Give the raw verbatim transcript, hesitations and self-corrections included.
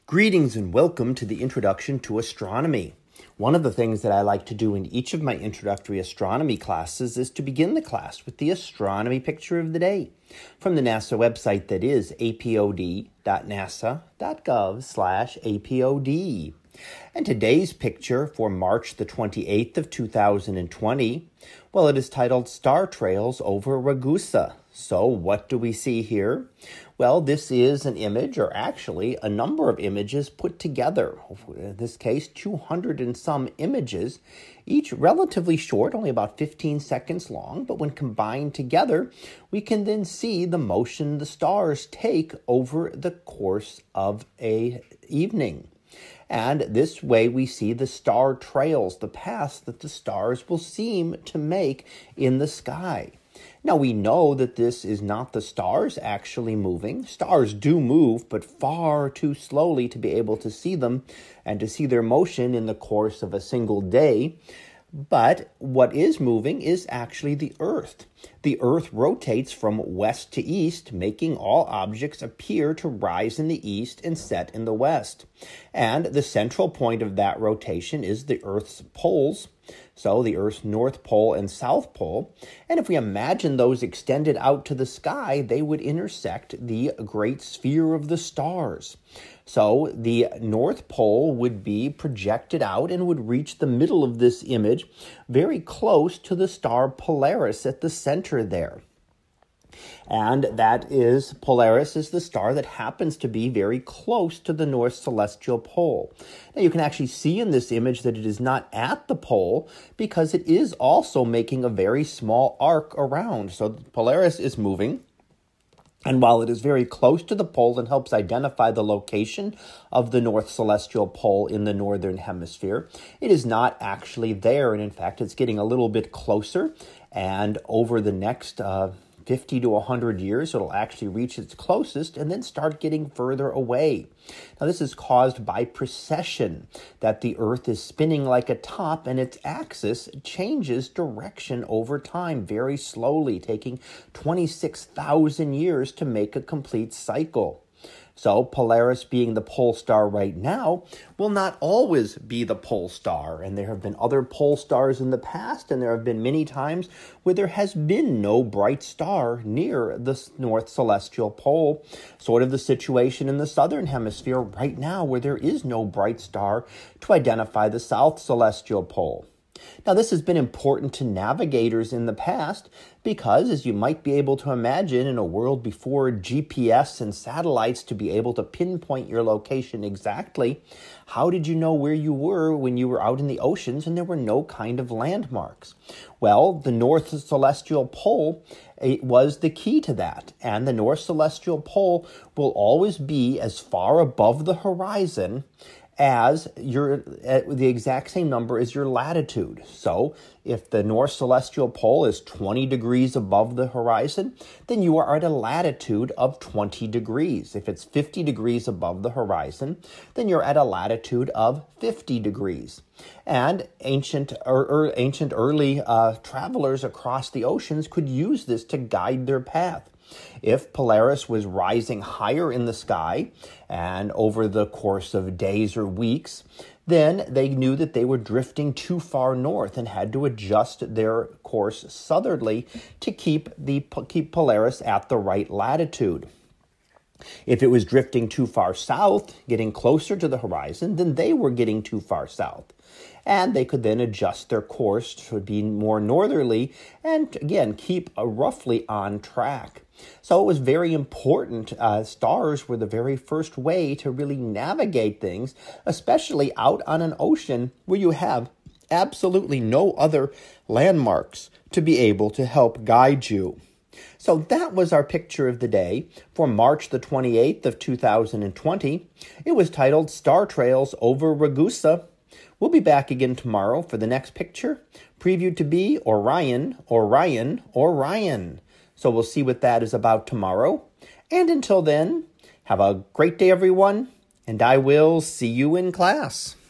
Greetings and welcome to the Introduction to Astronomy. One of the things that I like to do in each of my introductory astronomy classes is to begin the class with the astronomy picture of the day from the NASA website that is A P O D dot nasa dot gov slash A P O D. And today's picture for March the twenty-eighth of two thousand twenty, well, it is titled Star Trails over Ragusa. So what do we see here? Well, this is an image, or actually a number of images put together. In this case, two hundred and some images, each relatively short, only about fifteen seconds long. But when combined together, we can then see the motion the stars take over the course of an evening. And this way we see the star trails, the paths that the stars will seem to make in the sky. Now, we know that this is not the stars actually moving. Stars do move, but far too slowly to be able to see them and to see their motion in the course of a single day. But what is moving is actually the Earth. The Earth rotates from west to east, making all objects appear to rise in the east and set in the west. And the central point of that rotation is the Earth's poles. So the Earth's North Pole and South Pole. And if we imagine those extended out to the sky, they would intersect the great sphere of the stars. So the North Pole would be projected out and would reach the middle of this image, very close to the star Polaris at the center there. And that is, Polaris is the star that happens to be very close to the North Celestial Pole. Now you can actually see in this image that it is not at the pole because it is also making a very small arc around. So Polaris is moving. And while it is very close to the pole and helps identify the location of the North Celestial Pole in the Northern Hemisphere, it is not actually there. And in fact, it's getting a little bit closer. And over the next uh, fifty to one hundred years, it'll actually reach its closest and then start getting further away. Now, this is caused by precession, that the Earth is spinning like a top and its axis changes direction over time very slowly, taking twenty-six thousand years to make a complete cycle. So Polaris, being the pole star right now, will not always be the pole star. And there have been other pole stars in the past, and there have been many times where there has been no bright star near the North Celestial Pole. Sort of the situation in the Southern Hemisphere right now, where there is no bright star to identify the South Celestial Pole. Now, this has been important to navigators in the past because, as you might be able to imagine, in a world before G P S and satellites to be able to pinpoint your location exactly, how did you know where you were when you were out in the oceans and there were no kind of landmarks? Well, the North Celestial Pole it was the key to that, and the North Celestial Pole will always be as far above the horizon as your the exact same number as your latitude. So if the North Celestial Pole is twenty degrees above the horizon, then you are at a latitude of twenty degrees. If it's fifty degrees above the horizon, then you're at a latitude of fifty degrees. And ancient or, or ancient early uh, travelers across the oceans could use this to guide their path. If Polaris was rising higher in the sky and over the course of days or weeks, then they knew that they were drifting too far north and had to adjust their course southerly to keep the keep Polaris at the right latitude. If it was drifting too far south, getting closer to the horizon, then they were getting too far south. And they could then adjust their course to be more northerly and, again, keep a roughly on track. So it was very important. Uh, stars were the very first way to really navigate things, especially out on an ocean where you have absolutely no other landmarks to be able to help guide you. So that was our picture of the day for March the twenty-eighth of two thousand twenty. It was titled Star Trails over Ragusa. We'll be back again tomorrow for the next picture, previewed to be Orion, Orion, Orion. So we'll see what that is about tomorrow. And until then, have a great day, everyone, and I will see you in class.